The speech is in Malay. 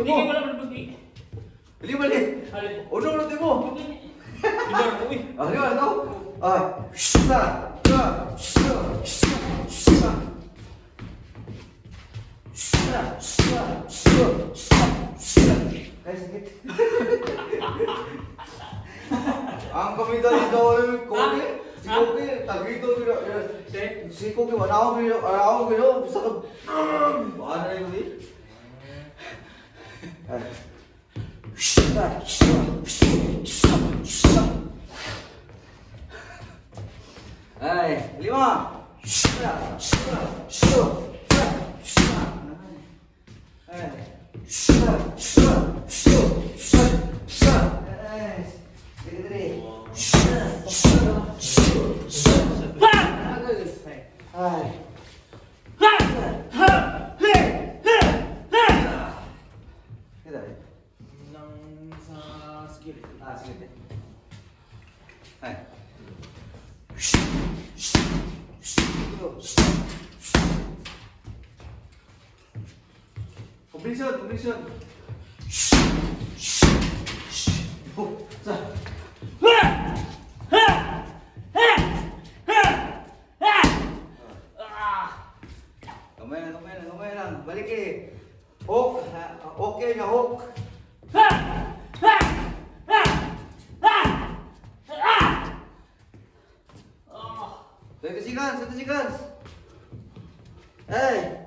mo. Balik. Uno mo. Lima na to. Isa. Ay, sakit. Ang kami dali daw ay koke. Si koke, tagito nila. Si koke, wala ako gino. Bisa ka. Ano na yun eh? Ay, lima. Completion. Kamay lang. Balik eh. Hook. Okay na hook. 20 seconds. Hey.